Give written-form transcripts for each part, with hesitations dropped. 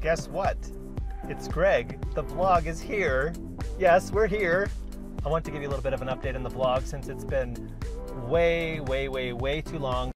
guess what? It's Greg. The vlog is here. Yes, we're here. I want to give you a little bit of an update on the vlog since it's been way too long.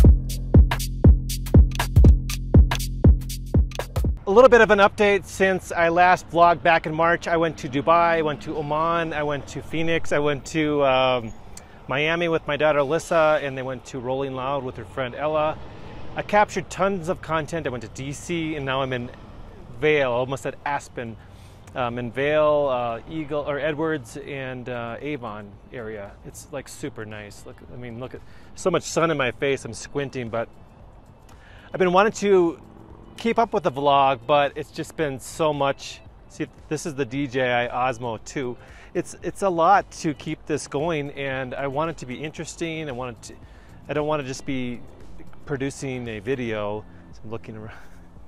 A little bit of an update since I last vlogged back in March. I went to Dubai, I went to Oman, I went to Phoenix, I went to Miami with my daughter Alyssa, and they went to Rolling Loud with her friend Ella. I captured tons of content. I went to DC, and now I'm in Vail, almost at Aspen. In Vail, Eagle or Edwards and Avon area. It's like super nice. Look, I mean, look at so much sun in my face. I'm squinting, but I've been wanting to keep up with the vlog, but it's just been so much. See, this is the DJI Osmo 2. It's a lot to keep this going, and I want it to be interesting. I don't want to just be producing a video. So I'm looking around.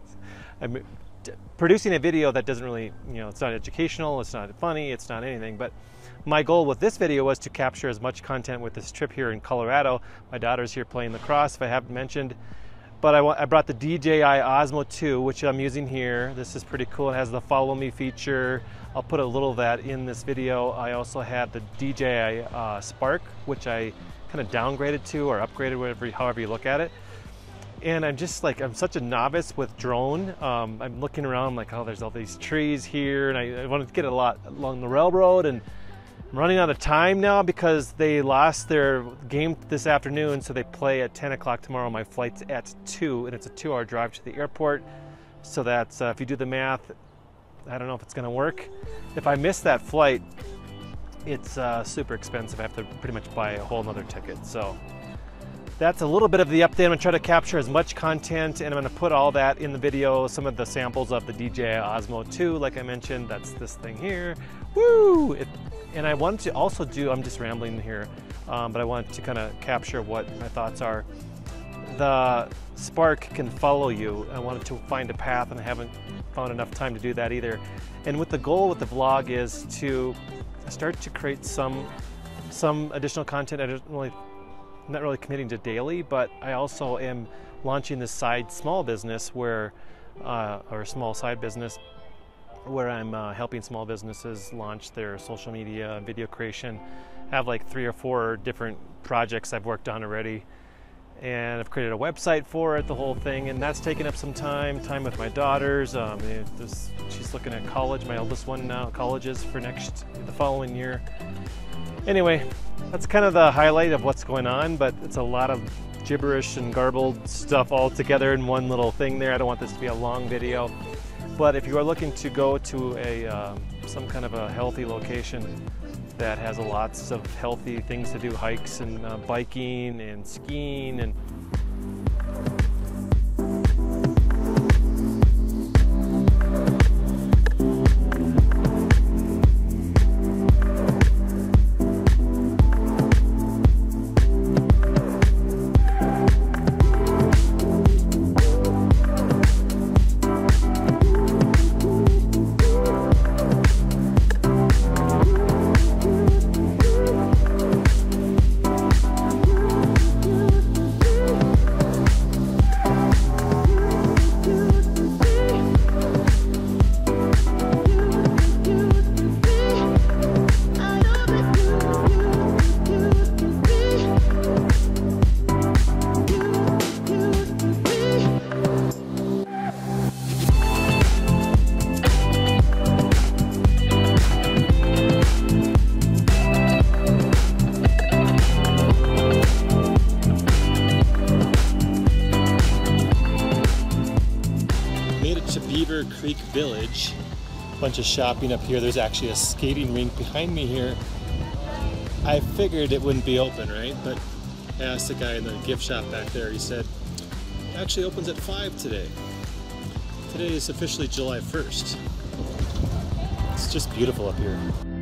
I'm producing a video that doesn't really, it's not educational, it's not funny, it's not anything. But my goal with this video was to capture as much content with this trip here in Colorado. My daughter's here playing lacrosse, if I haven't mentioned. But I brought the DJI Osmo 2, which I'm using here. This is pretty cool. It has the follow me feature. I'll put a little of that in this video. I also had the DJI Spark, which I kind of downgraded to or upgraded, however you look at it. And I'm just like, I'm such a novice with drone. I'm looking around like, oh, there's all these trees here, and I wanted to get a lot along the railroad, and I'm running out of time now because they lost their game this afternoon, so they play at 10 o'clock tomorrow. My flight's at 2, and it's a 2-hour drive to the airport. So that's, if you do the math, I don't know if it's gonna work. If I miss that flight, it's super expensive. I have to pretty much buy a whole nother ticket. So that's a little bit of the update. I'm gonna try to capture as much content, and I'm gonna put all that in the video, some of the samples of the DJI Osmo 2, like I mentioned. That's this thing here. Woo! And I wanted to also do, I'm just rambling here, but I wanted to kind of capture what my thoughts are. The Spark can follow you. I wanted to find a path, and I haven't found enough time to do that either. And what the goal with the vlog is to start to create some additional content. I'm not really committing to daily, but I also am launching this small business where, or small side business, where I'm helping small businesses launch their social media and video creation. I have like 3 or 4 different projects I've worked on already, and I've created a website for it, the whole thing, and that's taken up some time with my daughters. She's looking at college, my eldest one now, colleges for the following year. Anyway, that's kind of the highlight of what's going on, but it's a lot of gibberish and garbled stuff all together in one little thing there. I don't want this to be a long video. But if you are looking to go to some kind of a healthy location that has lots of healthy things to do, hikes and biking and skiing and Creek Village. Bunch of shopping up here. There's actually a skating rink behind me here. I figured it wouldn't be open, right? But I asked the guy in the gift shop back there. He said it actually opens at 5 today. Today is officially July 1st. It's just beautiful up here.